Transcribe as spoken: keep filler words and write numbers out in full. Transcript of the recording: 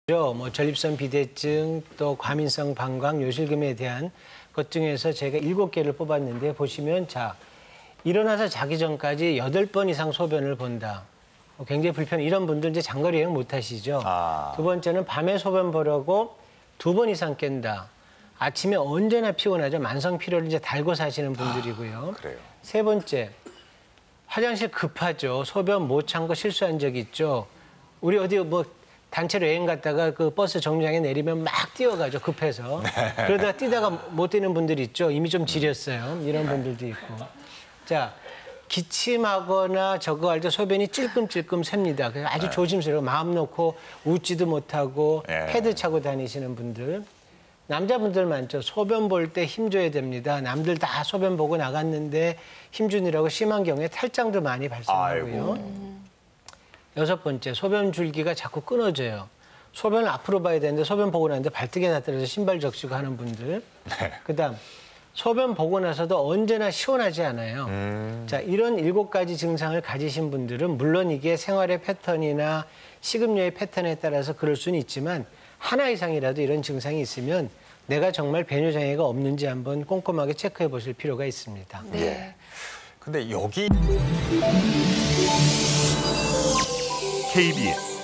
뭐 전립선 비대증, 또 과민성 방광, 요실금에 대한 것 중에서 제가 일곱 개를 뽑았는데 보시면 자 일어나서 자기 전까지 여덟 번 이상 소변을 본다. 굉장히 불편. 이런 분들 이제 장거리 여행 못 하시죠. 아. 두 번째는 밤에 소변 보려고 두 번 이상 깬다. 아침에 언제나 피곤하죠. 만성 피로를 이제 달고 사시는 분들이고요. 아, 그래요. 세 번째 화장실 급하죠. 소변 못 참고 실수한 적 있죠. 우리 어디 뭐 단체로 여행 갔다가 그 버스 정류장에 내리면 막 뛰어가죠, 급해서. 네. 그러다가 뛰다가 못 뛰는 분들 있죠. 이미 좀 지렸어요. 이런 분들도 있고. 자, 기침하거나 저거 할 때 소변이 찔끔찔끔 셉니다. 그래서 아주 네. 조심스러워 마음 놓고 웃지도 못하고 네. 패드 차고 다니시는 분들. 남자분들 많죠. 소변 볼 때 힘줘야 됩니다. 남들 다 소변 보고 나갔는데 힘주느라고 심한 경우에 탈장도 많이 발생하고요. 아이고. 여섯 번째, 소변 줄기가 자꾸 끊어져요. 소변을 앞으로 봐야 되는데 소변 보고 나는데 발등에 나들어서 신발 적시고 하는 분들. 네. 그다음 소변 보고 나서도 언제나 시원하지 않아요. 음. 자, 이런 일곱 가지 증상을 가지신 분들은 물론 이게 생활의 패턴이나 식음료의 패턴에 따라서 그럴 수는 있지만 하나 이상이라도 이런 증상이 있으면 내가 정말 배뇨장애가 없는지 한번 꼼꼼하게 체크해 보실 필요가 있습니다. 네. 네. 근데 여기 케이비에스